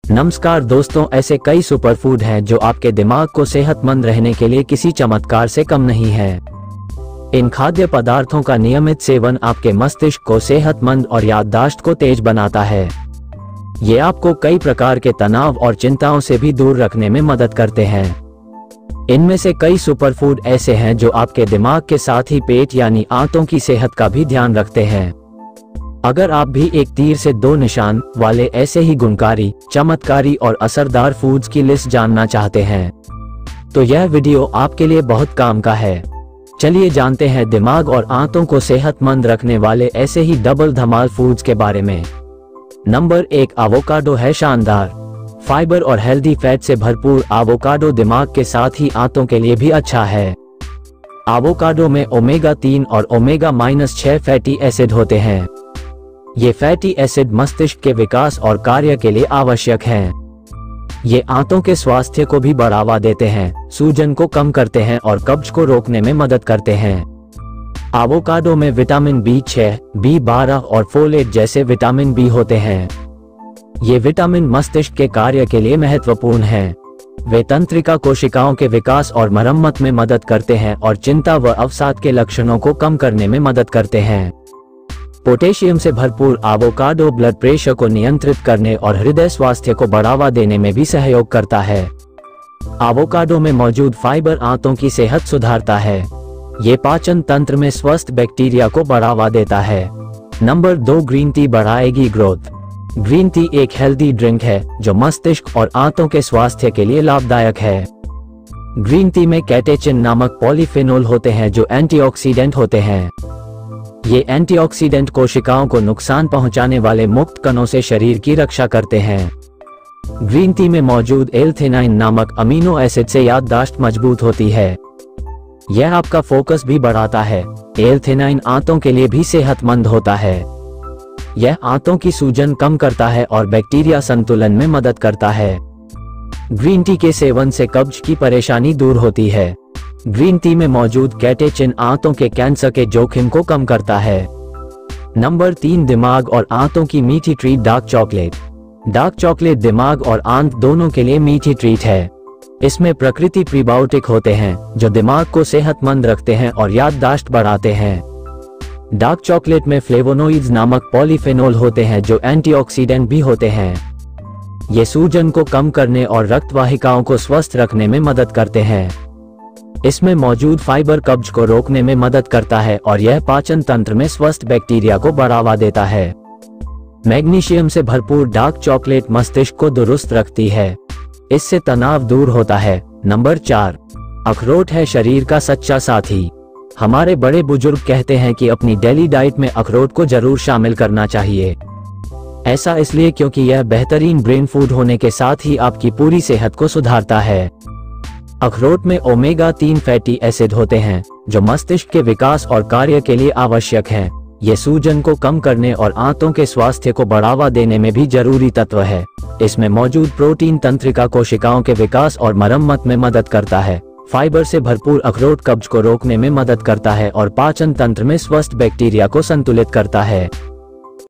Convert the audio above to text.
नमस्कार दोस्तों, ऐसे कई सुपरफूड हैं जो आपके दिमाग को सेहतमंद रहने के लिए किसी चमत्कार से कम नहीं है। इन खाद्य पदार्थों का नियमित सेवन आपके मस्तिष्क को सेहतमंद और याददाश्त को तेज बनाता है। ये आपको कई प्रकार के तनाव और चिंताओं से भी दूर रखने में मदद करते हैं। इनमें से कई सुपरफूड ऐसे हैं जो आपके दिमाग के साथ ही पेट यानी आंतों की सेहत का भी ध्यान रखते हैं। अगर आप भी एक तीर से दो निशान वाले ऐसे ही गुणकारी, चमत्कारी और असरदार फूड्स की लिस्ट जानना चाहते हैं तो यह वीडियो आपके लिए बहुत काम का है। चलिए जानते हैं दिमाग और आंतों को सेहतमंद रखने वाले ऐसे ही डबल धमाल फूड्स के बारे में। नंबर 1, एवोकाडो है शानदार। फाइबर और हेल्दी फैट से भरपूर एवोकाडो दिमाग के साथ ही आंतों के लिए भी अच्छा है। एवोकाडो में ओमेगा 3 और ओमेगा -6 फैटी एसिड होते हैं। ये फैटी एसिड मस्तिष्क के विकास और कार्य के लिए आवश्यक हैं। ये आंतों के स्वास्थ्य को भी बढ़ावा देते हैं, सूजन को कम करते हैं और कब्ज को रोकने में मदद करते हैं। एवोकाडो में विटामिन B6, B12 और फोलेट जैसे विटामिन बी होते हैं। ये विटामिन मस्तिष्क के कार्य के लिए महत्वपूर्ण हैं। वे तंत्रिका कोशिकाओं के विकास और मरम्मत में मदद करते हैं और चिंता व अवसाद के लक्षणों को कम करने में मदद करते हैं। पोटेशियम से भरपूर एवोकाडो ब्लड प्रेशर को नियंत्रित करने और हृदय स्वास्थ्य को बढ़ावा देने में भी सहयोग करता है। एवोकाडो में मौजूद फाइबर आंतों की सेहत सुधारता है। ये पाचन तंत्र में स्वस्थ बैक्टीरिया को बढ़ावा देता है। नंबर 2, ग्रीन टी बढ़ाएगी ग्रोथ। ग्रीन टी एक हेल्दी ड्रिंक है जो मस्तिष्क और आंतों के स्वास्थ्य के लिए लाभदायक है। ग्रीन टी में कैटेचिन नामक पॉलीफेनोल होते हैं जो एंटीऑक्सीडेंट होते हैं। ये एंटीऑक्सीडेंट कोशिकाओं को नुकसान पहुंचाने वाले मुक्त कणों से शरीर की रक्षा करते हैं। ग्रीन टी में मौजूद एल-थेनाइन नामक अमीनो एसिड से याददाश्त मजबूत होती है। यह आपका फोकस भी बढ़ाता है। एल-थेनाइन आंतों के लिए भी सेहतमंद होता है। यह आंतों की सूजन कम करता है और बैक्टीरिया संतुलन में मदद करता है। ग्रीन टी के सेवन से कब्ज की परेशानी दूर होती है। ग्रीन टी में मौजूद कैटेचिन आंतों के कैंसर के जोखिम को कम करता है। नंबर 3, दिमाग और आंतों की मीठी treat dark chocolate. Dark chocolate दिमाग और आंत दोनों के लिए मीठी ट्रीट है। इसमें प्रकृति प्रीबायोटिक होते हैं जो दिमाग को सेहतमंद रखते हैं और याददाश्त बढ़ाते हैं। डार्क चॉकलेट में फ्लेवोनोइड्स नामक पॉलीफेनोल होते हैं जो एंटीऑक्सीडेंट भी होते हैं। ये सूजन को कम करने और रक्त वाहिकाओं को स्वस्थ रखने में मदद करते हैं। इसमें मौजूद फाइबर कब्ज को रोकने में मदद करता है और यह पाचन तंत्र में स्वस्थ बैक्टीरिया को बढ़ावा देता है। मैग्नीशियम से भरपूर डार्क चॉकलेट मस्तिष्क को दुरुस्त रखती है। इससे तनाव दूर होता है। नंबर 4, अखरोट है शरीर का सच्चा साथी। हमारे बड़े बुजुर्ग कहते हैं कि अपनी डेली डाइट में अखरोट को जरूर शामिल करना चाहिए। ऐसा इसलिए क्योंकि यह बेहतरीन ब्रेन फूड होने के साथ ही आपकी पूरी सेहत को सुधारता है। अखरोट में ओमेगा 3 फैटी एसिड होते हैं जो मस्तिष्क के विकास और कार्य के लिए आवश्यक हैं। ये सूजन को कम करने और आंतों के स्वास्थ्य को बढ़ावा देने में भी जरूरी तत्व है। इसमें मौजूद प्रोटीन तंत्रिका कोशिकाओं के विकास और मरम्मत में मदद करता है। फाइबर से भरपूर अखरोट कब्ज को रोकने में मदद करता है और पाचन तंत्र में स्वस्थ बैक्टीरिया को संतुलित करता है।